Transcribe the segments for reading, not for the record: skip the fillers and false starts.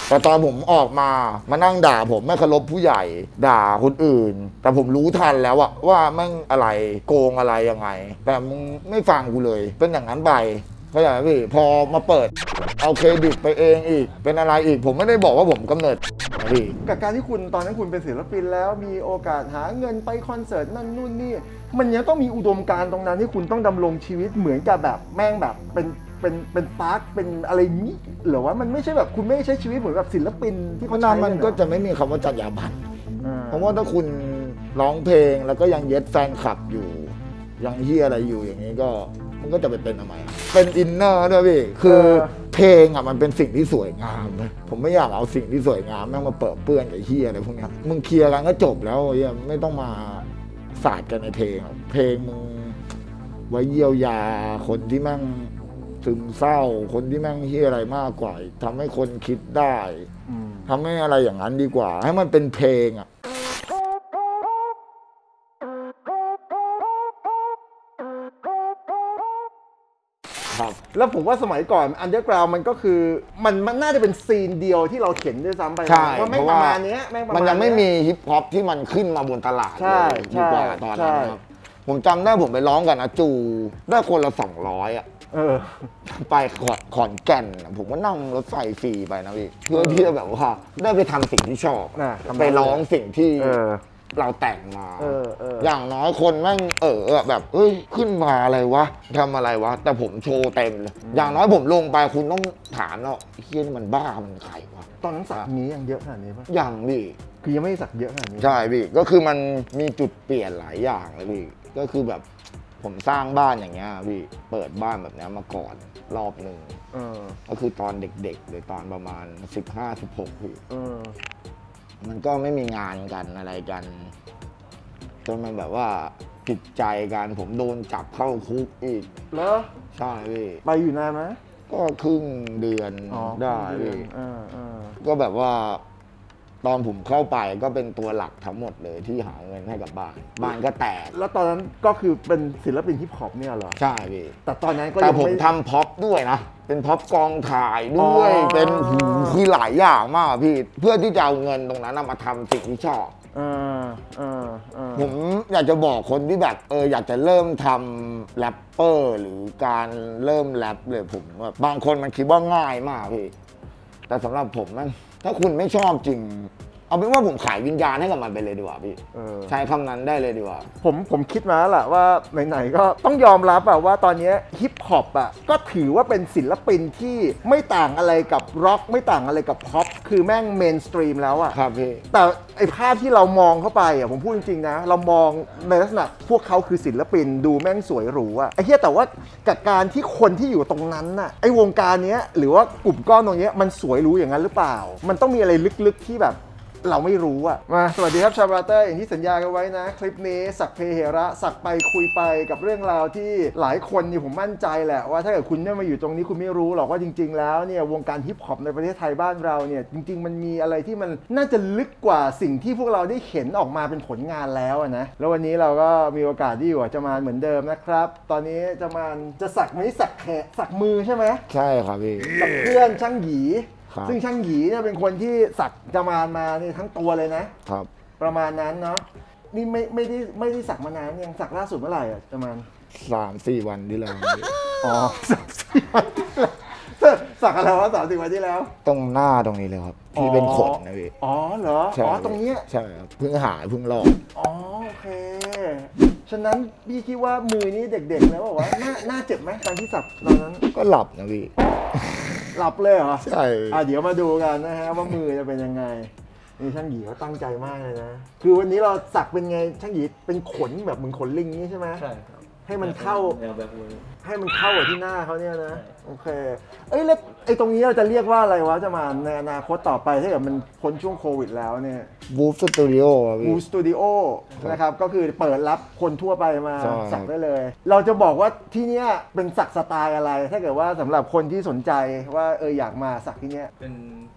แต่ตอนผมออกมานั่งด่าผมไม่เคารพผู้ใหญ่ด่าคนอื่นแต่ผมรู้ทันแล้วอะว่าแม่งอะไรโกงอะไรยังไงแต่มึงไม่ฟังกูเลยเป็นอย่างนั้นไปเข้าใจไหมพี่พอมาเปิดเอาเครดิตไปเองอีกเป็นอะไรอีกผมไม่ได้บอกว่าผมกำเนิดพี่กับการที่คุณตอนนั้นคุณเป็นศิลปินแล้วมีโอกาสหาเงินไปคอนเสิร์ตนั่นนู่นนี่มันยังต้องมีอุดมการณ์ตรงนั้นที่คุณต้องดำรงชีวิตเหมือนกับแบบแม่งแบบเป็นปาร์คเป็นอะไรนี้หรือว่ามันไม่ใช่แบบคุณไม่ใช้ชีวิตเหมือนกับศิลปินที่เขาใช้มันก็จะไม่มีคำว่าจรรยาบรรณเพราะว่าถ้าคุณร้องเพลงแล้วก็ยังเย็ดแฟนคลับอยู่ยังเฮียอะไรอยู่อย่างนี้ก็มันก็จะไปเป็นทำไมเป็นอินเนอร์ด้วยพี่คือเพลงอ่ะมันเป็นสิ่งที่สวยงามผมไม่อยากเอาสิ่งที่สวยงามแม่งมาเปิดเปื้อนกับเฮียอะไรพวกนี้มึงเคลียร์กันก็จบแล้วเฮียไม่ต้องมาสาดกันในเพลงเพลงมึงไว้เยียวยาคนที่แม่งซึมเศร้าคนที่แม่งเฮียอะไรมากกว่าทำให้คนคิดได้ทำให้อะไรอย่างนั้นดีกว่าให้มันเป็นเพลงอ่ะแล้วผมว่าสมัยก่อนอันเดอร์กราวด์มันก็คือมันน่าจะเป็นซีนเดียวที่เราเข็นด้วยซ้ำไปว่าไม่ประมาณนี้มันยังไม่มีฮิปฮอปที่มันขึ้นมาบนตลาดเลยดีกว่าตอนนั้นครับผมจำได้ผมไปร้องกันนะจูได้คนละ200อ่ะไปขอนแก่นผมก็นั่งรถไฟฟรีไปนะพี่เพื่อที่จะแบบว่าได้ไปทำสิ่งที่ชอบไปร้องสิ่งที่เราแต่งมาอย่างน้อยคนแม่งแบบเฮ้ยขึ้นมาอะไรวะทำอะไรวะแต่ผมโชว์เต็มเลยอย่างน้อยผมลงไปคุณต้องถามเนาะเฮียนี่มันบ้ามันใครวะตอนนั้นสักนี้ยังเยอะขนาดนี้ปะยังพี่คือยังไม่สักเยอะขนาดนี้ใช่พี่ก็คือมันมีจุดเปลี่ยนหลายอย่างเลยพี่ก็คือแบบผมสร้างบ้านอย่างเงี้ยพี่เปิดบ้านแบบนี้มาก่อนรอบหนึ่งก็คือตอนเด็กๆเลยตอนประมาณ15-16พี่มันก็ไม่มีงานกันอะไรกันจนมันแบบว่าผิดใจกันผมโดนจับเข้าคุกอีกเหรอใช่พี่ไปอยู่นานไหมก็ครึ่งเดือนได้พี่ก็แบบว่าตอนผมเข้าไปก็เป็นตัวหลักทั้งหมดเลยที่หาเงินให้กับบ้านก็แตกแล้วตอนนั้นก็คือเป็นศิลปินฮิปฮอปเนี่ยเหรอใช่พี่แต่ตอนนั้นก็แต่ผมทำพ็อปด้วยนะเป็นพ็อปกองถ่ายด้วยเป็นคือหลายอย่างมากพี่เพื่อที่จะเอาเงินตรงนั้นมาทำสิ่งที่ชอบผมอยากจะบอกคนที่แบบอยากจะเริ่มทำแรปเปอร์หรือการเริ่มแรปเลยผมแบบบางคนมันคิดว่าง่ายมากพี่แต่สำหรับผมมันถ้าคุณไม่ชอบจริงเอาเป็นว่าผมขายวิญญาณให้กับมันไปเลยดีกว่าพี่ใช้คำนั้นได้เลยดีกว่าผมคิดมาแล้วแหละว่าไหนๆก็ต้องยอมรับว่าตอนนี้ฮิปฮอปก็ถือว่าเป็นศิลปินที่ไม่ต่างอะไรกับร็อกไม่ต่างอะไรกับพ็อปคือแม่งเมนสตรีมแล้วครับพี่แต่ไอภาพที่เรามองเข้าไปผมพูดจริงๆนะเรามองในลักษณะพวกเขาคือศิลปินดูแม่งสวยหรูไอ้เหี้ยแต่ว่ากับการที่คนที่อยู่ตรงนั้นน่ะไอวงการนี้หรือว่ากลุ่มก้อนตรงนี้มันสวยหรูอย่างนั้นหรือเปล่ามันต้องมีอะไรลึกๆที่แบบเราไม่รู้มาสวัสดีครับชาวบราเตอร์อย่างที่สัญญากันไว้นะคลิปนี้สักเพเหระสักไปคุยไปกับเรื่องราวที่หลายคนนี่ผมมั่นใจแหละว่าถ้าเกิดคุณไม่มาอยู่ตรงนี้คุณไม่รู้หรอกว่าจริงๆแล้วเนี่ยวงการฮิปฮอปในประเทศไทยบ้านเราเนี่ยจริงๆมันมีอะไรที่มันน่าจะลึกกว่าสิ่งที่พวกเราได้เห็นออกมาเป็นผลงานแล้วนะแล้ววันนี้เราก็มีโอกาสที่อยู่กับจามานเหมือนเดิมนะครับตอนนี้จามานจะสักไม่สักแขนสักมือใช่ไหมใช่ครับพี่กับเพื่อนช่างหยีซึ่งช่างหยีเนี่ยเป็นคนที่สักจามานมานี่ทั้งตัวเลยนะครับประมาณนั้นเนาะนี่ไม่ได้สักมานานยังสักล่าสุดเมื่อไหร่จามาน 3-4 วันที่แล้วอ๋อ3-4 วันที่แล้วสักอะไรวะ3-4 วันที่แล้วตรงหน้าตรงนี้เลยครับที่เป็นขนนะพี่อ๋อเหรออ๋อตรงนี้ใช่ครับเพิ่งหายเพิ่งลอกอ๋อโอเคฉะนั้นพี่คิดว่ามือนี้เด็กๆแล้วบอกว่าน่าเจ็บไหมตอนที่สักตอนนั้นก็หลับนะพี่หลับเลยเหรอใช่เดี๋ยวมาดูกันนะฮะว่ามือจะเป็นยังไงนี่ช่างหยีเขาตั้งใจมากเลยนะคือวันนี้เราสักเป็นไงช่างหยีเป็นขนแบบเหมือนขนลิงนี้ใช่ไหมใช่ครับให้มันเข้าให้มันเข้ากับที่หน้าเขาเนี่ยนะโอเคแล้วไอ้ตรงนี้เราจะเรียกว่าอะไรวะจะมาในอนาคตต่อไปถ้าเกิดมันพ้นช่วงโควิดแล้วเนี่ย Woof Studio Woof Studio นะครับก็คือเปิดรับคนทั่วไปมาสักได้เลยเราจะบอกว่าที่เนี้ยเป็นสักสไตล์อะไรถ้าเกิดว่าสำหรับคนที่สนใจว่าอยากมาสักที่เนี้ยเป็น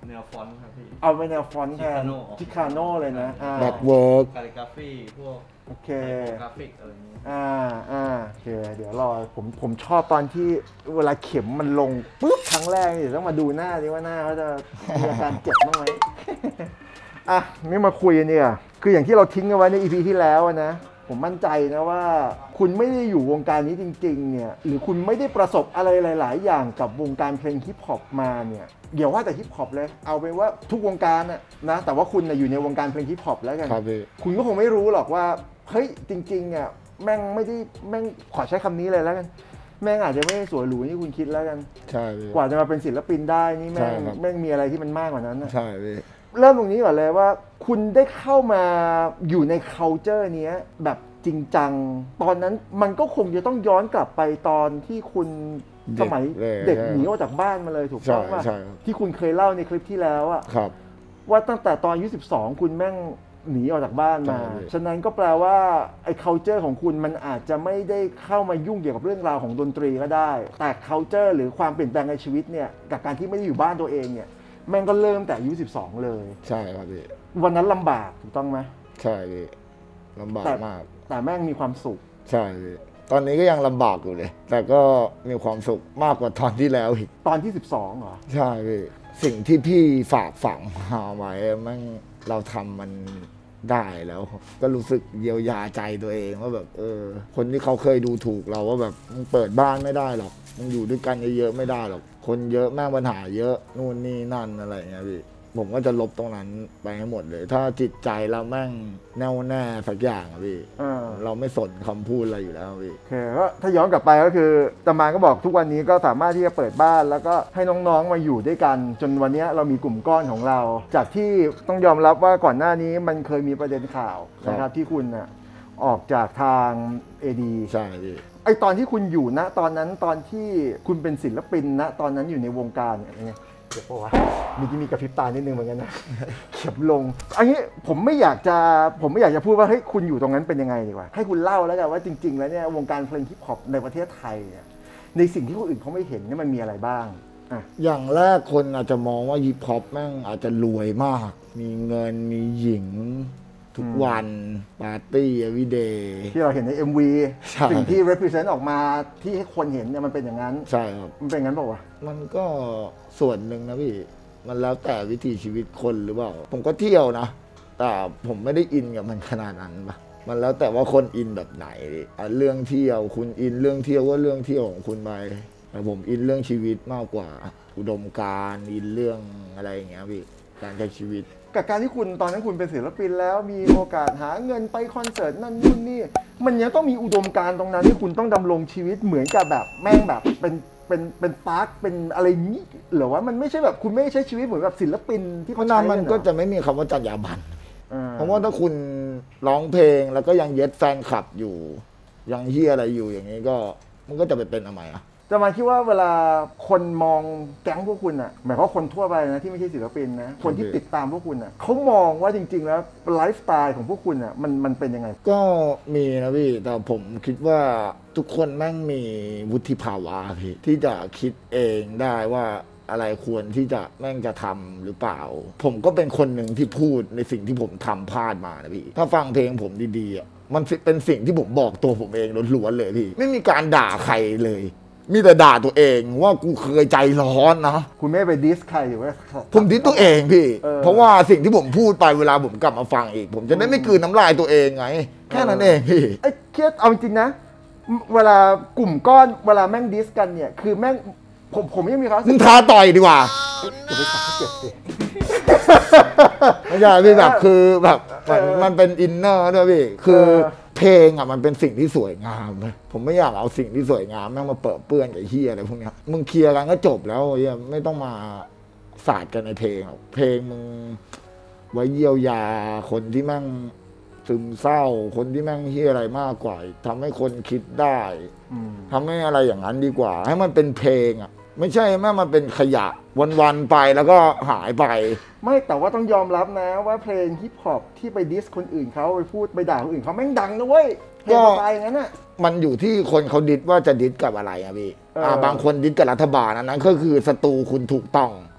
แนวฟอนต์ครับพี่เอาไปแนวฟอนต์แทนชิคาโน่เลยนะแบ็กเวิร์กคาลิกราฟีพวกโอเคกราฟิกอะไรอย่างนี้โอเคเดี๋ยวรอผมชอบตอนที่เวลาเข็มมันลงปุ๊บครั้งแรกเดี๋ยวต้องมาดูหน้าดิว่าหน้าเขาจะมีอาการเจ็บบ้างไหมอ่ะนี่มาคุยกันเนี่ยคืออย่างที่เราทิ้งกันไว้ใน EP ที่แล้วนะผมมั่นใจนะว่าคุณไม่ได้อยู่วงการนี้จริงๆเนี่ยหรือคุณไม่ได้ประสบอะไรหลายๆอย่างกับวงการเพลงฮิปฮอปมาเนี่ยเดี๋ยวว่าแต่ฮิปฮอปเลยเอาเป็นว่าทุกวงการนะแต่ว่าคุณอยู่ในวงการเพลงฮิปฮอปแล้วกันคุณก็คงไม่รู้หรอกว่าเฮ้ยจริงๆอ่ะแม่งไม่ได้แม่งขอใช้คำนี้เลยแล้วกันแม่งอาจจะไม่ได้สวยหรูที่คุณคิดแล้วกันใช่กว่าจะมาเป็นศิลปินได้นี่แม่งมีอะไรที่มันมากกว่านั้นใช่เริ่มตรงนี้ก่อนเลยว่าคุณได้เข้ามาอยู่ใน culture นี้แบบจริงจังตอนนั้นมันก็คงจะต้องย้อนกลับไปตอนที่คุณสมัยเด็กหนีออกจากบ้านมาเลยถูกต้องป่ะที่คุณเคยเล่าในคลิปที่แล้วอะว่าตั้งแต่ตอนอายุ12คุณแม่งหนีออกจากบ้านมาฉะนั้นก็แปลว่าไอ้ culture ของคุณมันอาจจะไม่ได้เข้ามายุ่งเกี่ยวกับเรื่องราวของดนตรีก็ได้แต่ culture หรือความเปลี่ยนแปลงในชีวิตเนี่ยกับการที่ไม่ได้อยู่บ้านตัวเองเนี่ยแม่งก็เริ่มแต่อายุ12เลยใช่ครับพี่วันนั้นลำบากถูกต้องไหมใช่พี่ลำบากมากแต่แม่งมีความสุขใช่พี่ตอนนี้ก็ยังลำบากอยู่เลยแต่ก็มีความสุขมากกว่าตอนที่แล้วอีกตอนที่12เหรอใช่พี่สิ่งที่พี่ฝากฝังหาไว้แม่งเราทำมันได้แล้วก็รู้สึกเยียวยาใจตัวเองว่าแบบคนที่เขาเคยดูถูกเราว่าแบบมึงเปิดบ้านไม่ได้หรอกมึงอยู่ด้วยกันเยอะๆไม่ได้หรอกคนเยอะแม่งปัญหาเยอะนู่นนี่นั่นอะไรอย่างเงี้ยพี่ผมก็จะลบตรงนั้นไปให้หมดเลยถ้าจิตใจเราแม่งแน่วแน่สักอย่างอะพี่เราไม่สนคำพูดอะไรอยู่แล้วพี่โอเคก็ถ้าย้อนกลับไปก็คือตามาก็บอกทุกวันนี้ก็สามารถที่จะเปิดบ้านแล้วก็ให้น้องๆมาอยู่ด้วยกันจนวันนี้เรามีกลุ่มก้อนของเราจากที่ต้องยอมรับว่าก่อนหน้านี้มันเคยมีประเด็นข่าวนะครับที่คุณออกจากทาง AD ใช่พี่ไอตอนที่คุณอยู่นะตอนนั้นตอนที่คุณเป็นศิลปินนะตอนนั้นอยู่ในวงการเนี่ยเดี๋ยววะมีกระพริบตานิดนึงเหมือนกันนะเข็มลงอันนี้ผมไม่อยากจะพูดว่าเฮ้ยคุณอยู่ตรงนั้นเป็นยังไงดีกว่าให้คุณเล่าแล้วกันว่าจริงๆแล้วเนี่ยวงการเพลงฮิปฮอปในประเทศไทยเนี่ยในสิ่งที่คนอื่นเขาไม่เห็นเนี่ยมันมีอะไรบ้างอย่างแรกคนอาจจะมองว่าฮิปฮอปแม่งอาจจะรวยมากมีเงินมีหญิงทุกวันปาร์ตี้เอวีเดย์ที่เราเห็นใน MV สิ่งที่ represent ออกมาที่ให้คนเห็นเนี่ยมันเป็นอย่างนั้นใช่ครับมันเป็นงั้นเปล่าวะมันก็ส่วนหนึ่งนะพี่มันแล้วแต่วิถีชีวิตคนหรือเปล่าผมก็เที่ยวนะแต่ผมไม่ได้อินกับมันขนาดนั้นปะมันแล้วแต่ว่าคนอินแบบไหนเรื่องเที่ยวคุณอินเรื่องเที่ยวก็เรื่องเที่ยวของคุณไปแต่ผมอินเรื่องชีวิตมากกว่าอุดมการณ์อินเรื่องอะไรอย่างเงี้ยพี่การใช้ชีวิตกับการที่คุณตอนนั้นคุณเป็นศิลปินแล้วมีโอกาสหาเงินไปคอนเสิร์ตนั่นนู่นนี่มันยังต้องมีอุดมการณ์ตรงนั้นที่คุณต้องดำรงชีวิตเหมือนกับแบบแม่งแบบเป็นปาร์คเป็นอะไรนี้หรือว่ามันไม่ใช่แบบคุณไม่ใช้ชีวิตเหมือนแบบศิลปินที่เขาใช้กันมันก็จะไม่มีคำว่าจรรยาบรรณเพราะว่าถ้าคุณร้องเพลงแล้วก็ยังเย็ดแฟนคลับอยู่ยังเฮียอะไรอยู่อย่างนี้ก็มันก็จะไปเป็นทำไมจะมาคิดว่าเวลาคนมองแก๊งพวกคุณหมายความว่าคนทั่วไปนะที่ไม่ใช่ศิลปินนะคนที่ติดตามพวกคุณเขามองว่าจริงๆแล้วไลฟ์สไตล์ของพวกคุณมันเป็นยังไงก็มีนะพี่แต่ผมคิดว่าทุกคนแม่งมีวุฒิภาวะพี่ที่จะคิดเองได้ว่าอะไรควรที่จะแม่งจะทำหรือเปล่าผมก็เป็นคนหนึ่งที่พูดในสิ่งที่ผมทำพลาดมานะพี่ถ้าฟังเพลงผมดีๆมันเป็นสิ่งที่ผมบอกตัวผมเองล้วนๆเลยพี่ไม่มีการด่าใครเลยมีแต่ด่าตัวเองว่ากูเคยใจร้อนนะคุณไม่ไปดิสใครหรือว่าผมดิสตัวเองพี่เพราะว่าสิ่งที่ผมพูดไปเวลาผมกลับมาฟังอีกผมจะได้ไม่กลืนน้ำลายตัวเองไงแค่นั้นเองพี่ไอ้เครียดเอาจริงนะเวลากลุ่มก้อนเวลาแม่งดิสกันเนี่ยคือแม่งผมยังมีเขามึงท้าต่อยดีกว่าจะไปสักเจ็บสิไม่ใช่พี่แบบคือแบบมันเป็นอินเนอร์ด้วยพี่คือเพลงมันเป็นสิ่งที่สวยงามผมไม่อยากเอาสิ่งที่สวยงามแม่งมาเปิดเปื้อนกับเฮียอะไรพวกนี้มึงเคลียร์กันก็จบแล้วเฮียไม่ต้องมาสาดกันในเพลงเพลงมึงไว้เยียวยาคนที่แม่งซึมเศร้าคนที่แม่งเฮียอะไรมากกว่าทำให้คนคิดได้ทำให้อะไรอย่างนั้นดีกว่าให้มันเป็นเพลงไม่ใช่แม่มันเป็นขยะวันๆไปแล้วก็หายไปไม่แต่ว่าต้องยอมรับนะว่าเพลงฮิปฮอปที่ไปดิสคนอื่นเขาไปพูดไปด่าคนอื่นเขาแม่งดังนะเว้ยเพลงไปงั้นน่ะมันอยู่ที่คนเขาดิสว่าจะดิสกับอะไรพี่บางคนดิสกับรัฐบาลนั้นก็คือศัตรูคุณถูกต้อง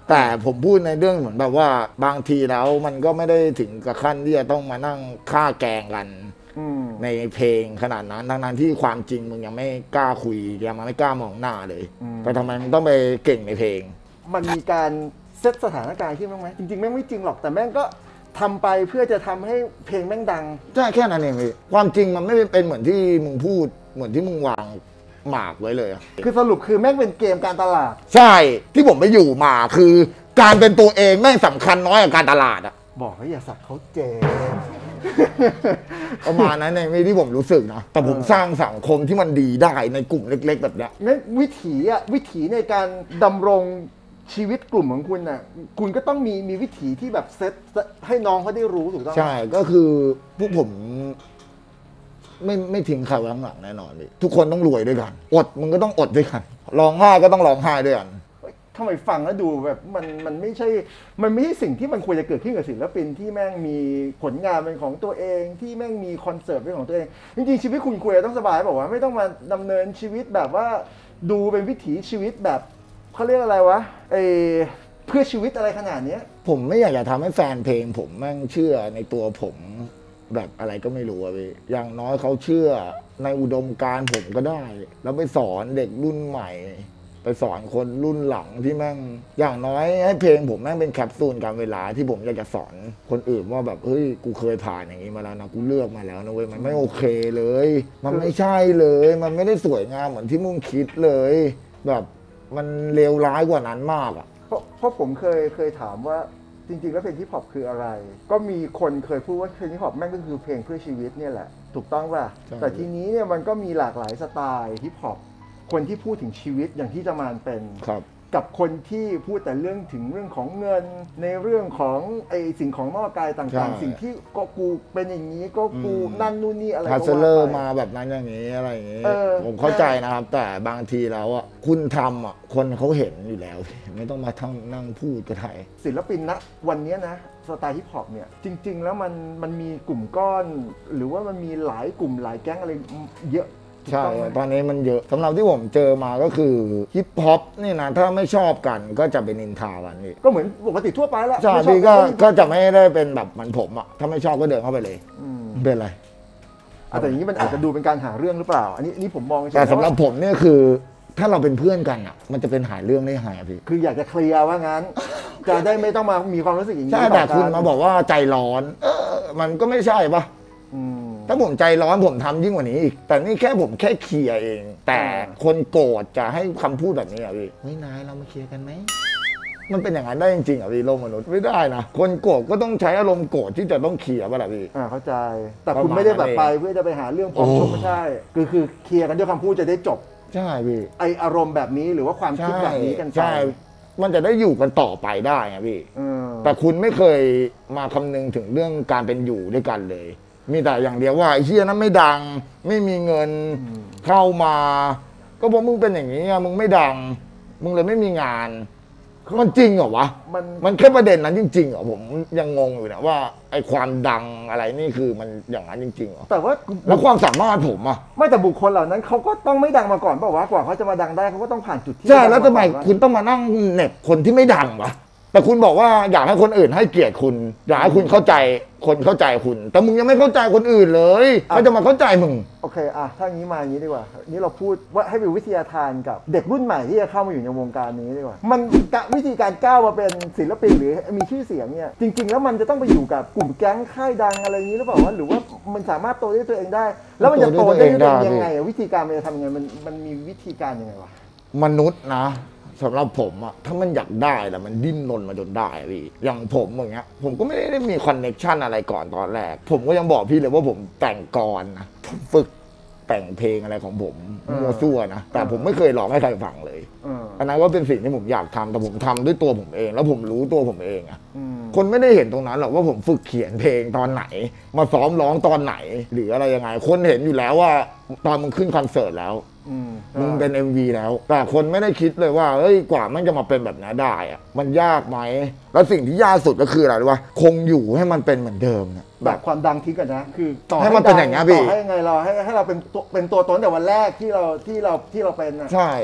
แต่ผมพูดในเรื่องเหมือนแบบว่าบางทีแล้วมันก็ไม่ได้ถึงกับขั้นที่จะต้องมานั่งฆ่าแกล้งกันในเพลงขนาดนั้นทั้งที่ความจริงมึงยังไม่กล้าคุยยังไม่กล้ามองหน้าเลยแต่ทำไมมึงต้องไปเก่งในเพลงมันมีการเซตสถานการณ์ขึ้นบ้างไหมจริงๆแม่งไม่จริงหรอกแต่แม่งก็ทำไปเพื่อจะทำให้เพลงแม่งดังใช่แค่นั้นเองพี่ความจริงมันไม่เป็นเหมือนที่มึงพูดเหมือนที่มึงวางหมากไว้เลยคือสรุปคือแม่งเป็นเกมการตลาดใช่ที่ผมไปอยู่มาคือการเป็นตัวเองแม่งสำคัญน้อยกว่าการตลาดอะบอกให้อย่าสักเขาเจมประมาณนั้นในที่ผมรู้สึกนะแต่ผมสร้างสังคมที่มันดีได้ในกลุ่มเล็กๆแบบเนี้ยงั้นวิถีในการดำรงชีวิตกลุ่มของคุณน่ะคุณก็ต้องมีวิถีที่แบบเซตให้น้องเขาได้รู้ถูกต้องใช่ก็คือพวกผมไม่ทิ้งใครไว้ข้างหลังแน่นอนเลยทุกคนต้องรวยด้วยกันอดมึงก็ต้องอดด้วยกันร้องไห้ก็ต้องร้องไห้ด้วยกันทำไมฟังแล้วดูแบบมันไม่ใช่สิ่งที่มันควรจะเกิดขึ้นกับศิลปินที่แม่งมีผลงานเป็นของตัวเองที่แม่งมีคอนเสิร์ตเป็นของตัวเองจริงๆชีวิตคุณควรต้องสบายบอกว่าไม่ต้องมาดำเนินชีวิตแบบว่าดูเป็นวิถีชีวิตแบบเขาเรียกอะไรวะเพื่อชีวิตอะไรขนาดนี้ผมไม่อยากจะทำให้แฟนเพลงผมแม่งเชื่อในตัวผมแบบอะไรก็ไม่รู้อะพี่อย่างน้อยเขาเชื่อในอุดมการณ์ผมก็ได้แล้วไปสอนเด็กรุ่นใหม่ไปสอนคนรุ่นหลังที่แม่งอย่างน้อยให้เพลงผมแม่งเป็นแคปซูลการเวลาที่ผมอยากจะสอนคนอื่นว่าแบบเฮ้ยกูเคยผ่านอย่างนี้มาแล้วนะกูเลือกมาแล้วนะเว้ยมันไม่โอเคเลยมันไม่ใช่เลยมันไม่ได้สวยงามเหมือนที่มึงคิดเลยแบบมันเลวร้ายกว่านั้นมากอ่ะเพราะผมเคยถามว่าจริงๆแล้วเพลงฮิปฮอปคืออะไรก็มีคนเคยพูดว่าเพลงฮิปฮอปแม่งก็คือเพลงเพื่อชีวิตเนี่ยแหละถูกต้องป่ะแต่ทีนี้เนี่ยมันก็มีหลากหลายสไตล์ฮิปฮอปคนที่พูดถึงชีวิตอย่างที่จะมานเป็นกับคนที่พูดแต่เรื่องถึงเรื่องของเงินในเรื่องของสิ่งของนอกกายต่างๆสิ่งที่ก็กูเป็นอย่างนี้ก็กูนั่นนู่นนี่อะไรพาสเลอร์มาแบบนั้นอย่างนี้อะไรอย่างนี้ผมเข้าใจนะครับแต่บางทีแล้วอ่ะคุณทำอ่ะคนเขาเห็นอยู่แล้วไม่ต้องมานั่งพูดก็ได้ศิลปินนะวันนี้นะสไตล์ฮิปฮอปเนี่ยจริงๆแล้วมันมีกลุ่มก้อนหรือว่ามันมีหลายกลุ่มหลายแก๊งอะไรเยอะใช่ตอนนี้มันเยอะสำหรับที่ผมเจอมาก็คือฮิปฮอปนี่นะถ้าไม่ชอบกันก็จะเป็นนินทากันนี่ก็เหมือนปกติทั่วไปแล้วใช่พี่ก็จะไม่ได้เป็นแบบมันผมอ่ะถ้าไม่ชอบก็เดินเข้าไปเลยเป็นไรแต่อย่างนี้มันอาจจะดูเป็นการหาเรื่องหรือเปล่าอันนี้ผมมองแต่สำหรับผมเนี่ยคือถ้าเราเป็นเพื่อนกันอ่ะมันจะเป็นหาเรื่องได้หายพี่คืออยากจะเคลียร์ว่างั้นจะได้ไม่ต้องมามีความรู้สึกอย่างนี้ใช่แต่คุณมาบอกว่าใจร้อนมันก็ไม่ใช่ปะถ้าผมใจร้อนผมทำยิ่งกว่านี้อีกแต่นี่แค่ผมแค่เคลียร์เองแต่คนโกรธจะให้คำพูดแบบนี้อ่ะพี่เฮ้ยนายเรามาเคลียร์กันไหมมันเป็นอย่างนั้นได้จริงๆอ่ะพี่โลกมนุษย์ไม่ได้นะคนโกรธก็ต้องใช้อารมณ์โกรธที่จะต้องเคลียร์ป่ะล่ะพี่เข้าใจแต่คุณไม่ได้แบบไปเพื่อจะไปหาเรื่องผมไม่ใช่คือเคลียร์กันด้วยคำพูดจะได้จบใช่พี่อารมณ์แบบนี้หรือว่าความคิดแบบนี้กันใช่มันจะได้อยู่กันต่อไปได้อ่ะพี่แต่คุณไม่เคยมาคำนึงถึงเรื่องการเป็นอยู่ด้วยกันเลยมีแต่อย่างเดียวว่าไอ้เหี้ยนั้นไม่ดังไม่มีเงินเข้ามาก็เพราะมึงเป็นอย่างนี้มึงไม่ดังมึงเลยไม่มีงานมันจริงเหรอวะมันแค่ประเด็นนั้นจริงๆเหรอผมยังงงอยู่นะว่าไอ้ความดังอะไรนี่คือมันอย่างนั้นจริงๆเหรอแต่ว่าแล้วความสามารถผมอะไม่แต่บุคคลเหล่านั้นเขาก็ต้องไม่ดังมาก่อนเปล่าวะกว่าเขาจะมาดังได้เขาก็ต้องผ่านจุดที่ใช่แล้วทำไมคุณต้องมานั่งเหน็บคนที่ไม่ดังวะแต่คุณบอกว่าอยากให้คนอื่นให้เกียรติคุณอยากให้คุณเข้าใจคนเข้าใจคุณแต่มึงยังไม่เข้าใจคนอื่นเลยเขาจะมาเข้าใจมึงโอเคถ้างี้มาอย่างนี้ดีกว่านี่เราพูดว่าให้เป็นวิทยาทานกับเด็กรุ่นใหม่ที่จะเข้ามาอยู่ในวงการนี้ดีกว่ามันวิธีการก้าวมาเป็นศิลปินหรือมีชื่อเสียงเนี่ยจริงๆแล้วมันจะต้องไปอยู่กับกลุ่มแก๊งค่ายดังอะไรนี้หรือเปล่าวะหรือว่ามันสามารถโตด้วยตัวเองได้แล้วมันจะโตได้ด้วยยังไงวิธีการมันจะทำยังไงมันมีวิธีการยังไงวะมนุษย์นะสำหรับผมอะถ้ามันอยากได้แต่มันดิ้นรนมาจนได้พี่อย่างผมอย่างเงี้ยผมก็ไม่ได้มีคอนเนคชั่นอะไรก่อนตอนแรกผมก็ยังบอกพี่เลยว่าผมแต่งกรนะผมฝึกแต่งเพลงอะไรของผมมัวซั่วนะแต่ผมไม่เคยร้องให้ใครฟังเลยอันนั้นก็เป็นสิ่งที่ผมอยากทำแต่ผมทำด้วยตัวผมเองแล้วผมรู้ตัวผมเองอะคนไม่ได้เห็นตรงนั้นหรอกว่าผมฝึกเขียนเพลงตอนไหนมาซ้อมร้องตอนไหนหรืออะไรยังไงคนเห็นอยู่แล้วว่าตอนมึงขึ้นคอนเสิร์ตแล้วมึงเป็น MV แล้วแต่คนไม่ได้คิดเลยว่าเฮ้ยกว่ามันจะมาเป็นแบบนี้ได้อะมันยากไหมแล้วสิ่งที่ยากสุดก็คืออะไรรู้ป่ะคงอยู่ให้มันเป็นเหมือนเดิมนะแบบความดังทิ้งกันนะคือต่อให้มันเป็นอย่างนี้พี่ต่อให้ไงเราให้เราเป็นตัวตนแต่วันแรกที่เราเป็นนะใช่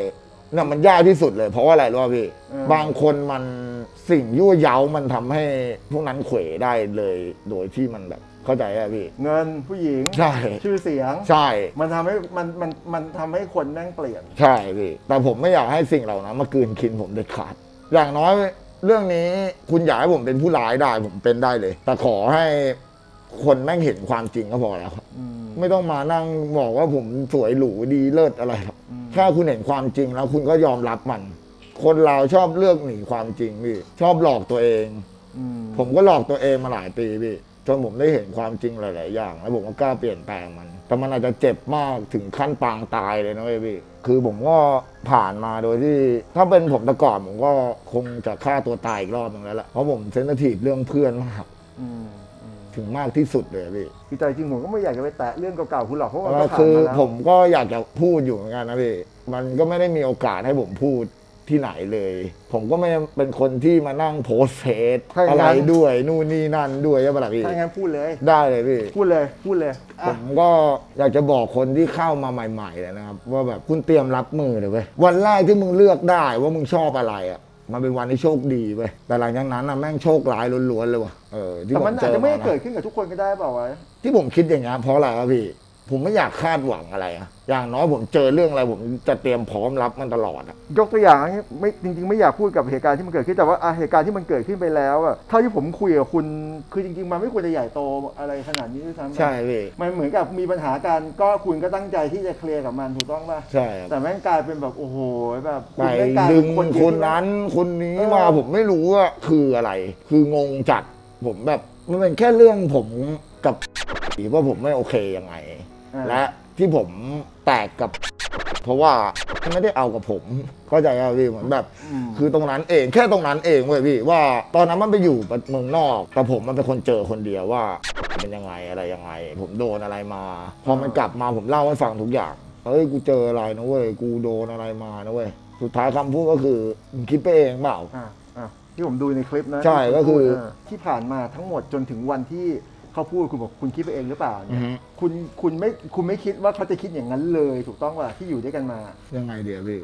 น่ะมันยากที่สุดเลยเพราะว่าอะไรรู้ป่ะพี่อืมบางคนมันสิ่งยั่วเย้ามันทำให้พวกนั้นเขวได้เลยโดยที่มันแบบเข้าใจอะพี่เงินผู้หญิงใช่ชื่อเสียงใช่มันทำให้มันทำให้คนแม่งเปลี่ยนใช่พี่แต่ผมไม่อยากให้สิ่งเหล่านั้นมากลืนกินผมเด็ดขาดอย่างน้อยเรื่องนี้คุณอยากให้ผมเป็นผู้ร้ายได้ผมเป็นได้เลย แต่ขอให้คนแม่งเห็นความจริงก็พอแล้วครับอืมไม่ต้องมานั่งบอกว่าผมสวยหรูดีเลิศอะไรหรอกแค่คุณเห็นความจริงแล้วคุณก็ยอมรับมัน คนเราชอบเลือกหนีความจริงพี่ชอบหลอกตัวเองอืมผมก็หลอกตัวเองมาหลายปีพี่จนผมได้เห็นความจริงหลาย ๆ อย่าง แล้วผมก็กล้าเปลี่ยนแปลงมัน แต่มันอาจจะเจ็บมากถึงขั้นปางตายเลยนะเว้ยพี่คือผมก็ผ่านมาโดยที่ถ้าเป็นผมแต่ก่อนผมก็คงจะฆ่าตัวตายอีกรอบนึงแล้วแหละเพราะผมเซนซิทีฟเรื่องเพื่อนมากอืมอืมถึงมากที่สุดเลยพี่คือใจจริงผมก็ไม่อยากจะไปแตะเรื่องเก่าๆคุณหรอกเพราะว่ามันแล้ก็วผ่านคือมาแล้วผมก็อยากจะพูดอยู่เหมือนกันนะพี่มันก็ไม่ได้มีโอกาสให้ผมพูดที่ไหนเลย ผมก็ไม่เป็นคนที่มานั่งโพสต์เฟซอะไรด้วยนู่นนี่นั่นด้วยใช่ปะล่ะพี่ถ้างั้นพูดเลยได้เลยพี่พูดเลยผอ่ะมก็อยากจะบอกคนที่เข้ามาใหม่ๆเลยนะครับว่าแบบคุณเตรียมรับมือเลยเว้ยวันแรกที่มึงเลือกได้ว่ามึงชอบอะไรอ่ะมันเป็นวันที่โชคดีเว้ยแต่หลังจากนั้นน่ะแม่งโชคร้ายล้วนๆเลยว่ะที่แต่ผมันมเจอาจอจะไม่มาได้เกินะดขึ้นกับทุกคนก็ได้เปล่าวะที่ผมคิดอย่างเงี้ยเพราะอะไรครับพี่ผมไม่อยากคาดหวังอะไรอะอย่างน้อยผมเจอเรื่องอะไรผมจะเตรียมพร้อมรับมันตลอดอะยกตัวอย่างไม่จริงๆ ไม่อยากพูดกับเหตุการณ์ที่มันเกิดขึ้นแต่ว่าเหตุการณ์ที่มันเกิดขึ้นไปแล้วอะเท่าที่ผมคุยกับคุณคือจริงๆมันไม่ควรจะใหญ่โตอะไรขนาดนี้ด้วยซ้ำใช่พี่มันเหมือนกับมีปัญหากันก็คุณก็ตั้งใจที่จะเคลียร์กับมันถูกต้องป่ะใช่ครับแต่แม่งกลายเป็นแบบโอ้โหแบบไปคุณแม่งกลายดึเป็งคนเดียวคนที่นั้นคนนี้มาผมไม่รู้ว่าคืออะไร คืองงจัดผมแบบมันเป็นแค่เรื่องผมกับว่าผมไม่โอเคยังไง และที่ผมแตกกับ เพราะว่าไม่ได้เอากับผมเข้าใจไหมพี่เหมือนแบบ คือตรงนั้นเองแค่ตรงนั้นเองเว้ยพี่ว่าตอนนั้นมันไปอยู่เมืองนอกแต่ผมมันเป็นคนเจอคนเดียวว่าเป็นยังไงอะไรยังไง ผมโดนอะไรมาพอมันกลับมาผมเล่าให้ฟังทุกอย่างเฮ้ยกูเจออะไรนะเว้ยกูโดนอะไรมานะเว้ยสุดท้ายคำพูดก็คือมึงคิดไปเองเปล่าที่ผมดูในคลิปนะใช่ก็คือที่ผ่านมาทั้งหมดจนถึงวันที่เขาพูดคุณบอกคุณคิดไปเองหรือเปล่าอืเนี่อย ฮึคุณไม่คิดว่าเขาจะคิดอย่างนั้นเลยถูกต้องป่ะที่อยู่ด้วยกันมายังไงเดียวพี่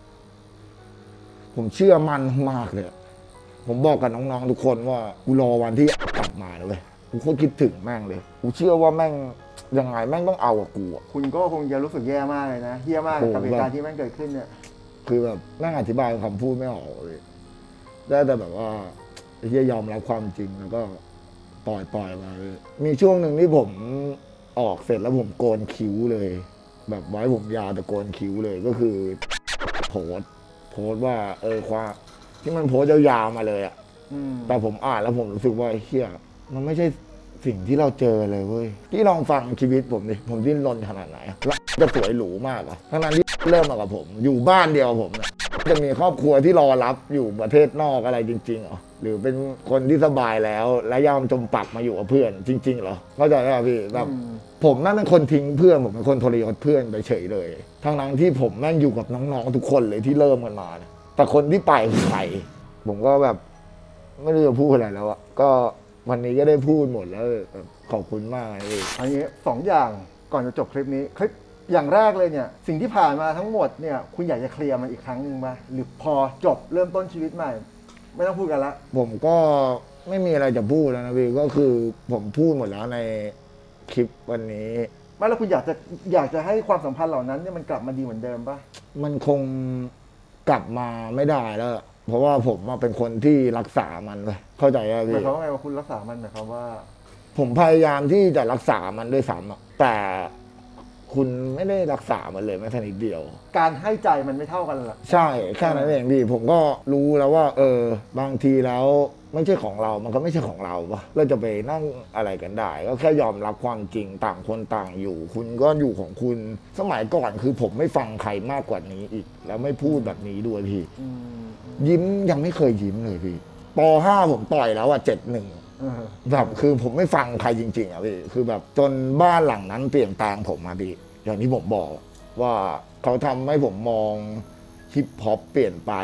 ผมเชื่อมั่นมากเลยผมบอกกับน้องๆทุกคนว่ากูรอวันที่กลับมาเลยเว้ยกูโคตรคิดถึงแม่งเลยกูเชื่อว่าแม่งยังไงแม่งต้องเอากับกูอะคุณก็คงจะรู้สึกแย่มากเลยนะแย่มากกับโอ้โหเหตุการณ์ที่แม่งเกิดขึ้นเนี่ยคือแบบนั่งอธิบายคำพูดไม่ออกเลยได้แต่แบบว่าไอ้เหี้ยยอมรับความจริงแล้วก็ปล่อยมาเลยมีช่วงหนึ่งที่ผมออกเสร็จแล้วผมโกนคิ้วเลย แบบไว้ผมยาวแต่โกนคิ้วเลยก็คือโพสต์ว่าความที่มันโพสต์ยาวๆมาเลยอะอืมแต่ผมอ่านแล้วผมรู้สึกว่าเฮียมันไม่ใช่สิ่งที่เราเจอเลยเว้ยพี่ลองฟังชีวิตผมดิผมดิ้นรนขนาดไหนอะแล้วจะสวยหรูมากเหรอทั้งนั้นที่เริ่มมากับผมอยู่บ้านเดียวกับผมเนี่ยจะมีครอบครัวที่รอรับอยู่ประเทศนอกอะไรจริงๆเหรอหรือเป็นคนที่สบายแล้วและยอมจมปักมาอยู่กับเพื่อนจริงๆเหรอเข้าใจไหมพี่แบบ ผมแม่งเป็นคนทิ้งเพื่อนผมเป็นคนทรยศเพื่อนไปเฉยเลยทั้งนั้นที่ผมแม่งอยู่กับน้องๆทุกคนเลยที่เริ่มกันมาเนี่ยแต่คนที่ไปคือใครผมก็แบบไม่รู้จะพูดอะไรแล้วอะก็วันนี้ก็ได้พูดหมดแล้วแบบขอบคุณมากเลยอันนี้สองอย่างก่อนจะจบคลิปนี้คลิปอย่างแรกเลยเนี่ยสิ่งที่ผ่านมาทั้งหมดเนี่ยคุณอยากจะเคลียร์มันอีกครั้งหนึ่งไหมหรือพอจบเริ่มต้นชีวิตใหม่ ไม่ต้องพูดกันละผมก็ไม่มีอะไรจะพูดแล้วนะพี่ก็คือผมพูดหมดแล้วในคลิปวันนี้ไม่แล้วคุณอยากจะให้ความสัมพันธ์เหล่านั้นเนี่ยมันกลับมาดีเหมือนเดิมปะมันคงกลับมาไม่ได้แล้ว เพราะว่าผมเป็นคนที่รักษามันไปเข้าใจไหมหมายพี่ความว่าไงว่าคุณรักษามันหมายความว่าผมพยายามที่จะรักษามันด้วยซ้ำอะแต่คุณไม่ได้รักษามันเลยแม้แต่นิดเดียวการให้ใจมันไม่เท่ากันหรอกใช่แค่นั้นเองพี่ผมก็รู้แล้วว่า บางทีแล้วไม่ใช่ของเรา มันก็ไม่ใช่ของเราปะเราจะไปนั่งอะไรกันได้ ก็แค่ยอมรับความจริงต่างคนต่างอยู่ คุณก็อยู่ของคุณ สมัยก่อนคือผมไม่ฟังใครมากกว่านี้อีก แล้วไม่พูดแบบนี้ด้วยพี่ ยิ้มยังไม่เคยยิ้มเลยพี่ป .5 ผมต่อยแล้วอะ7-1 แบบคือผมไม่ฟังใครจริงๆอ่ะพี่คือแบบจนบ้านหลังนั้นเปลี่ยนแปลงผมมาพี่อย่างที่ผมบอกว่าเขาทำให้ผมมองฮิปฮอปเปลี่ยนไป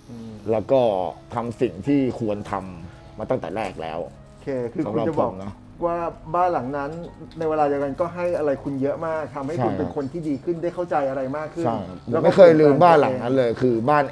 แล้วก็ทำสิ่งที่ควรทำมาตั้งแต่แรกแล้วโอเคคือสำคุหณรับจะผบอกมนะว่าบ้านหลังนั้นในเวลาเดียวกันก็ให้อะไรคุณเยอะมากทำให้คุณใช่เป็นคนที่ดีขึ้นได้เข้าใจอะไรมากขึ้นใช่ผแล้วมก็ไม่เคยลืมบ้านหลังนั้นเลยคือบ้าน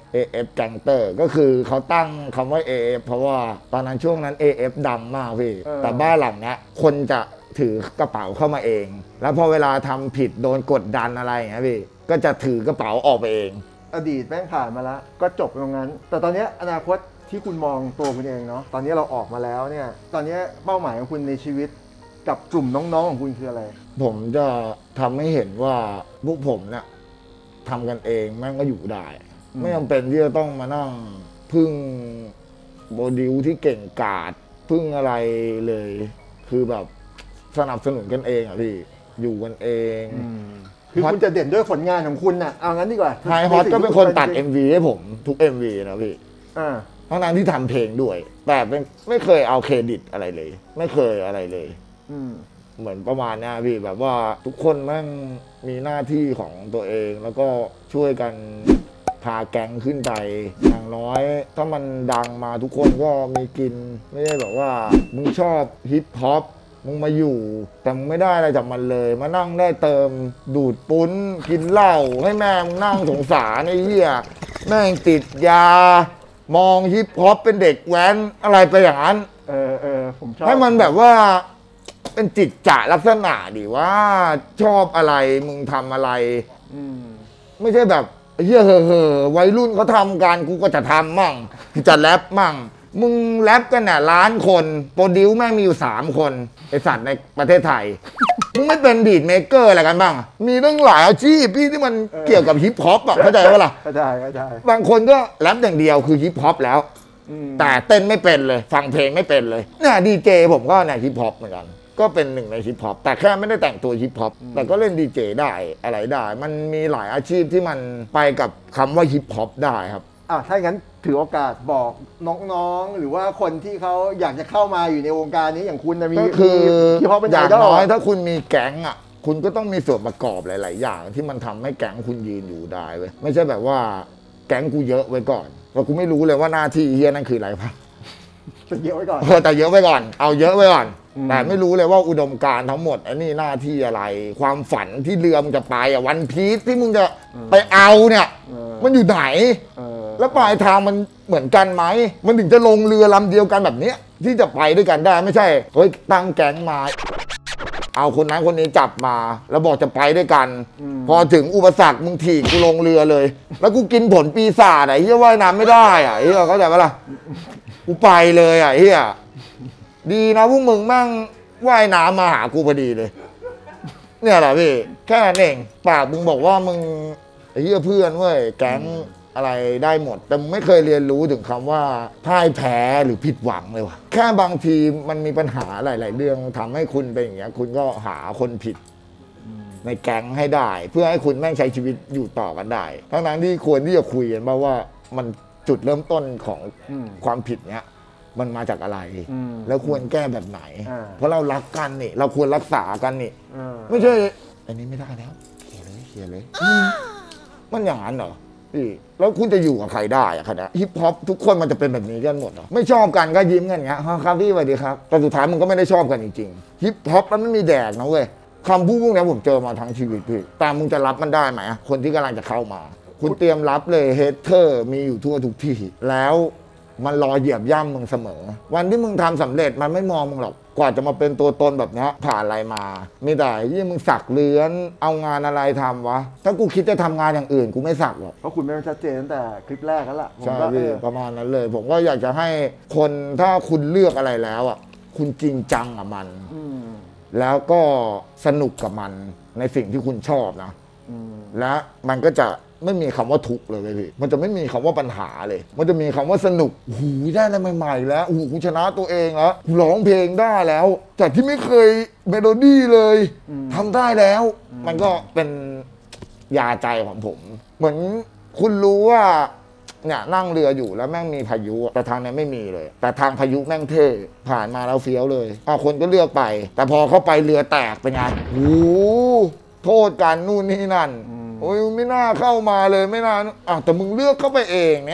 AF Gangster ก็คือเขาตั้งคำว่า AF เพราะว่าตอนนั้นช่วงนั้น AF ดังมากพี่แต่บ้านหลังเนี้ยคนจะถือกระเป๋าเข้ามาเอง แล้วพอเวลาทำผิดโดนกดดันอะไรอย่างเงี้ยพี่ก็จะถือกระเป๋าออกไปเองอดีตแม่งผ่านมาแล้วก็จบตรงนั้น แต่ตอนเนี้ยอนาคตที่คุณมองตัวคุณเองเนาะตอนนี้เราออกมาแล้วเนี่ยตอนนี้เป้าหมายของคุณในชีวิตกับกลุ่มน้องๆของคุณคืออะไรผมจะทำให้เห็นว่าพวกผมเนี่ยทำกันเองแม่งก็อยู่ได้ ไม่จำเป็นที่จะต้องมานั่งพึ่งโมดิวที่เก่งกาจพึ่งอะไรเลย คือแบบสนับสนุนกันเองอ่ะพี่อยู่กันเองคือคุณจะเด่นด้วยผลงานของคุณน่ะเอางั้นดีกว่าไฮฮอตก็เป็นคนตัดจริง MV ให้ผมทุก MV นะพี่อ่าทั้งนั้นที่ทำเพลงด้วย แต่ไม่เคยเอาเครดิตอะไรเลย ไม่เคยอะไรเลยอืมเหมือนประมาณเนี้ยพี่แบบว่าทุกคนแม่งมีหน้าที่ของตัวเอง แล้วก็ช่วยกันพาแก๊งขึ้นไปอย่างน้อย ถ้ามันดังมาทุกคนก็มีกิน ไม่ได้แบบว่ามึงชอบฮิปฮอปมึงมาอยู่ แต่มึงไม่ได้อะไรจากมันเลย มานั่งได้เติมดูดปุ้น กินเหล้าให้แม่มึงนั่งสงสารไอ้เหี้ยแม่งติดยา มองฮิปฮอปเป็นเด็กแว้นอะไรไปอย่างนั้นผมชอบให้มันแบบว่าเป็นจิตจะลักษณะดิว่าชอบอะไรมึงทำอะไรอืมไม่ใช่แบบเฮียเห่อวัยรุ่นเขาทำกันกูก็จะทำมั่งจะแรปมั่ง มึงแรปกันน่ะล้านคนโปรดิวแม่งมีอยู่3 คนไอสัตว์ในประเทศไทย มึงไม่เป็นบีทเมเกอร์อะไรกันบ้าง มีตั้งหลายอาชีพพี่ที่มันเกี่ยวกับฮิปฮอปอ่ะเข้าใจปะล่ะก็ได้ก็ได้บางคนก็แรปอย่างเดียวคือฮิปฮอปแล้ว แต่เต้นไม่เป็นเลย ฟังเพลงไม่เป็นเลยเนี่ยดีเจผมก็เนี่ยฮิปฮอปเหมือนกัน ก็เป็นหนึ่งในฮิปฮอปแต่แค่ไม่ได้แต่งตัวฮิปฮอปแต่ก็เล่นดีเจได้อะไรได้ มันมีหลายอาชีพที่มันไปกับคำว่าฮิปฮอปได้ครับถ้าอย่างนั้นถือโอกาสบอกน้องๆ หรือว่าคนที่เขาอยากจะเข้ามาอยู่ในวงการนี้อย่างคุณนะมีก็คือฮิปฮอปเป็นอไอย่าง ดอลน้อยถ้าคุณมีแก๊งอ่ะคุณก็ต้องมีส่วนประกอบหลาย ๆ อย่าง ที่มันทำให้แก๊งคุณยืนอยู่ได้เว้ยไม่ใช่แบบว่าแก๊งกูเยอะไว้ก่อนเพราะกูไม่รู้เลยว่าหน้าที่เฮียนั่นคืออะไรพักจะเยอะไว้ก่อนแต่เยอะไว้ก่อน เอาเยอะไว้ก่อนอืมแต่ไม่รู้เลยว่าอุดมการณ์ทั้งหมดอันนี้หน้าที่อะไร ความฝันที่เรือมึงจะไปอ่ะวันพีซที่มึงจะไปเอาเนี่ย มันอยู่ไหน แล้วปลายทางมันเหมือนกันไหม มันถึงจะลงเรือลำเดียวกันแบบเนี้ยที่จะไปด้วยกันได้ไม่ใช่เฮ้ยตั้งแก๊งมา เอาคนนั้นคนนี้จับมา แล้วบอกจะไปด้วยกัน พอถึงอุปสรรคมึงถีบกูลงเรือเลย แล้วกูกินผลปีศาจไอ้เหี้ยว่ายน้ำไม่ได้อ่ะไอ้เหี้ยเข้าใจปะล่ะกูไปเลยอ่ะไอ้เหี้ยดีนะพวกมึงแม่งว่ายน้ำมาหากูพอดีเลย เนี่ยแหละพี่แค่นั้นเองปากมึงบอกว่ามึงไอ้เหี้ยเพื่อนเว้ยแก๊งอะไรได้หมด แต่มึงไม่เคยเรียนรู้ถึงคำว่าพ่ายแพ้หรือผิดหวังเลยว่ะแค่บางทีมันมีปัญหาหลาย ๆ เรื่องทำให้คุณเป็นอย่างเงี้ยคุณก็หาคนผิดในแก๊งให้ได้ เพื่อให้คุณแม่งใช้ชีวิตอยู่ต่อกันได้ทั้งนั้นที่ควรที่จะคุยกันว่ามันจุดเริ่มต้นของความผิดเนี้ยมันมาจากอะไร แล้วควรแก้แบบไหน เพราะเรารักกันนี่เราควรรักษากันนี่ไม่ใช่อันนี้ไม่ได้แล้วเคลียร์เลยมันอย่างนั้นเหรอพี่แล้วคุณจะอยู่กับใครได้อะคณะฮิปฮอปทุกคนมันจะเป็นแบบนี้กันหมดเหรอไม่ชอบกันก็ยิ้มกันอย่างเงี้ยครับพี่สวัสดีครับแต่สุดท้ายมึงก็ไม่ได้ชอบกันจริงๆฮิปฮอปมันไม่มีแดกนะเว้ยคำพูดพวกนี้ผมเจอมาทั้งชีวิตพี่แต่มึงจะรับมันได้ไหมคนที่กำลังจะเข้ามา คุณเตรียมรับเลยเฮเทอร์มีอยู่ทั่วทุกที่แล้วมันรอเหยียบย่ำมึงเสมอ วันที่มึงทำสำเร็จมันไม่มองมึงหรอกกว่าจะมาเป็นตัวตนแบบนี้ผ่านอะไรมามีแต่ยี่มึงสักเลื้อนเอางานอะไรทำวะถ้ากูคิดจะทำงานอย่างอื่นกูไม่สักหรอกเพราะคุณไม่ชัดเจนตั้งแต่คลิปแรกแล้วล่ะผมใช่ก็พี่ประมาณนั้นเลย ผมก็อยากจะให้คนถ้าคุณเลือกอะไรแล้วอ่ะคุณจริงจังกับมัน แล้วก็สนุกกับมันในสิ่งที่คุณชอบนะและมันก็จะไม่มีคำว่าทุกข์เลยพี่มันจะไม่มีคำว่าปัญหาเลย มันจะมีคำว่าสนุกหูได้อะไรใหม่ๆแล้วหูกูชนะตัวเองแล้วร้องเพลงได้แล้วจากที่ไม่เคยเมโลดี้เลยทำได้แล้ว มันก็เป็นยาใจของผม เหมือนคุณรู้ว่าเนี่ยนั่งเรืออยู่แล้วแม่งมีพายุแต่ทางนี้ไม่มีเลย แต่ทางพายุแม่งเท่ผ่านมาแล้วเฟี้ยวเลยคนก็เลือกไป แต่พอเข้าไปเรือแตกเป็นไงโอ้โทษกันนู่นนี่นั่นโอ้ยไม่น่าเข้ามาเลยไม่น่าแต่มึงเลือกเข้าไปเองเนี่ย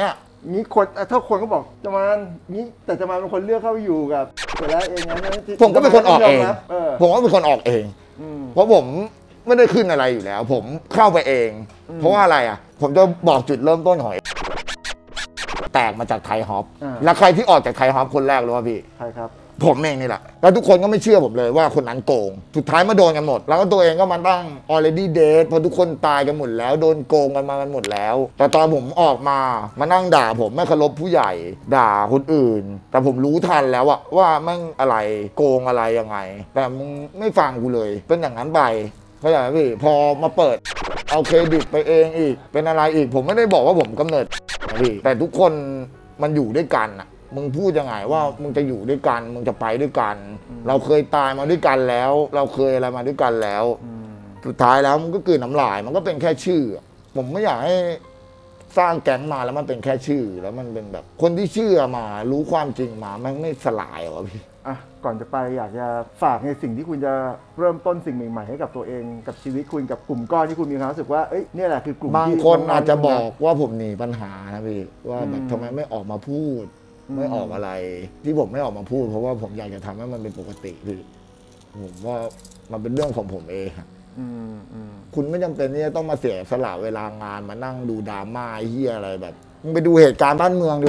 งี้คนถ้าคนก็บอกจามานงี้แต่จามานเป็นคนเลือกเข้าไปอยู่กับเสร็จแล้วเองนะผมก็เป็นคนออกเอง ผมก็เป็นคนออกเองมเพราะผมไม่ได้ขึ้นอะไรอยู่แล้ว ผมเข้าไปเอง เพราะว่าอะไรอ่ะ ผมจะบอกจุดเริ่มต้นของแตกมาจากไทยฮอปแล้วใครที่ออกจากไทยฮอปคนแรกรู้ป่ะพี่ใครครับผมเองนี่แหละแล้วทุกคนก็ไม่เชื่อผมเลยว่าคนนั้นโกงสุดท้ายมาโดนกันหมด แล้วก็ตัวเองก็มาตั้ง already dead เพราะทุกคนตายกันหมดแล้วโดนโกงกันมากันหมดแล้ว แต่ตอนผมออกมานั่งด่าผมไม่เคารพผู้ใหญ่ด่าคนอื่น แต่ผมรู้ทันแล้วอะว่าแม่งอะไรโกงอะไรยังไง แต่มึงไม่ฟังกูเลยเป็นอย่างนั้นไปเข้าใจไหมพี่พอมาเปิดเอาเครดิตไปเองอีกเป็นอะไรอีกผมไม่ได้บอกว่าผมกำเนิดพี่แต่ทุกคนมันอยู่ด้วยกันอะมึงพูดยังไงว่ามึงจะอยู่ด้วยกันมึงจะไปด้วยกัน เราเคยตายมาด้วยกันแล้ว เราเคยอะไรมาด้วยกันแล้วสุดท้ายแล้วมันก็กลืนน้ำลายมันก็เป็นแค่ชื่อ ผมไม่อยากให้สร้างแก๊งมาแล้วมันเป็นแค่ชื่อ แล้วมันเป็นแบบคนที่เชื่อมารู้ความจริงมามันไม่สลายหรอพี่อ่ะก่อนจะไปอยากจะฝากในสิ่งที่คุณจะเริ่มต้นสิ่งใหม่ๆให้กับตัวเองกับชีวิตคุณกับกลุ่มก้อนที่คุณมีความรู้สึกว่าเอ้ยเนี่ยแหละคือกลุ่มบางที่คนงๆอาจจะบอกว่าผมหนีปัญหานะพี่ว่าแบบทำไมไม่ออกมาพูด ไม่ออกอะไร ที่ผมไม่ออกมาพูดเพราะว่าผมอยากจะทำให้มันเป็นปกติพี่ผมว่ามันเป็นเรื่องของผมเองอะคุณไม่จำเป็นที่จะต้องมาเสียสละเวลางานมานั่งดูดราม่าไอ้เหี้ยอะไรแบบมึงไปดูเหตุการณ์บ้านเมืองดู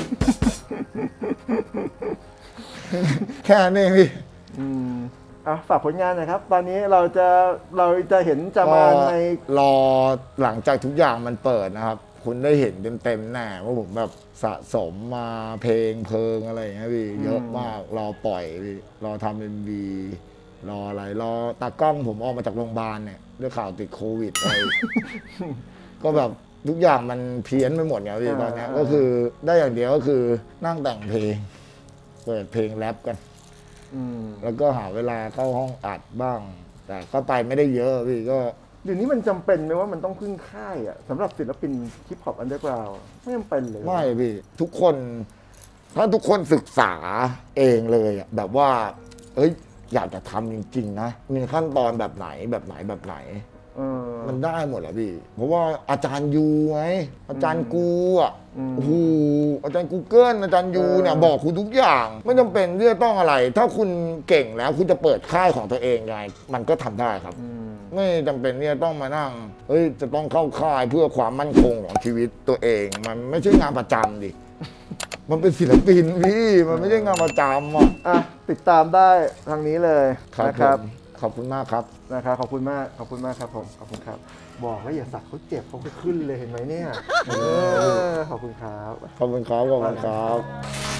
แค่นี้พี่ฝากผลงานหน่อยครับ ตอนนี้เราจะเห็นจามานในรอหลังจากทุกอย่างมันเปิดนะครับ คุณได้เห็นเต็มๆแน่ว่าผมแบบสะสมมาเพลงอะไรอย่างเงี้ยพี่เยอะมากรอปล่อยพี่รอทำเป็นบีรออะไรรอตากล้องผมออกมาจากโรงพยาบาลเนี่ยด้วยข่าวติดโควิดอะไร ก็แบบทุกอย่างมันเพี้ยนไปหมดไงพี่ตอนเนี้ยก็คือได้อย่างเดียวก็คือนั่งแต่งเพลงเปิดเพลงแรปกันแล้วก็หาเวลาเข้าห้องอัดบ้าง แต่ก็ไปไม่ได้เยอะพี่ก็เดี๋ยวนี้มันจำเป็นไหมว่ามันต้องพึ่งค่ายอ่ะสำหรับศิลปินฮิปฮอปอันเดอร์กราวด์ไม่จำเป็นเลยไม่พี่ทุกคนถ้าทุกคนศึกษาเองเลยอะแบบว่าเอ้ยอยากจะทำจริงๆนะมีขั้นตอนแบบไหนมันได้หมดแหละพี่เพราะว่าอาจารย์ยูไงอาจารย์กูอ่ะโอ้โหอาจารย์กูเกิลอาจารย์ยูเนี่ยบอกคุณทุกอย่างไม่จำเป็นที่จะต้องอะไร ถ้าคุณเก่งแล้วคุณจะเปิดค่ายของตัวเองไงมันก็ทำได้ครับไม่จำเป็นที่จะต้องมานั่งเฮ้ยจะต้องเข้าค่ายเพื่อความมั่นคงของชีวิตตัวเองมันไม่ใช่งานประจำดิมันเป็นศิลปินพี่มันไม่ใช่งานประจำอ่ะติดตามได้ทางนี้เลยนะครับขอบคุณมากครับนะครับขอบคุณมากครับผมขอบคุณครับบอกว่าอย่าสักเขาเจ็บเขาก็ขึ้นเลยเห็นไหมเนี่ยขอบคุณครับขอบคุณครับ